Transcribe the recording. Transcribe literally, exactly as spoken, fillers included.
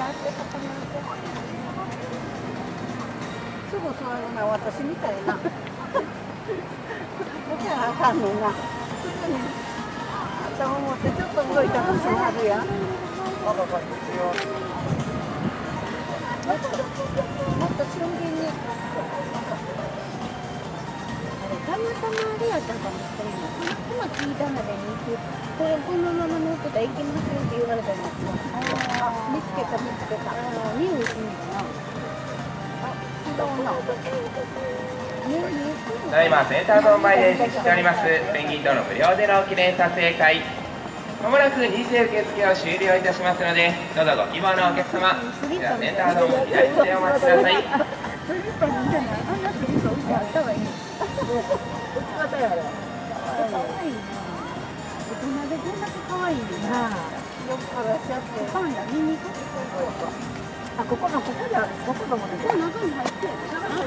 すぐ座るな、私みたいな。だからあかんねんな。すぐに頭持ってちょっと動いたら座るやん。もっと俊敏に。たまたまあれやったかもしれない。今聞いたのでにこれこのまま乗ってたら行きませんって言われたの。あ、見つけた見つけた。匂いするんかな。 ただいまセンターゾーン前で実施しておりますペンギンとの無料での記念撮影会、まもなくに次受付を終了いたしますので、どうぞご希望のお客様、こちらセンターゾーン左手でお待ちください。 あ、ここのここだ、ここのもの。ここ中に入って。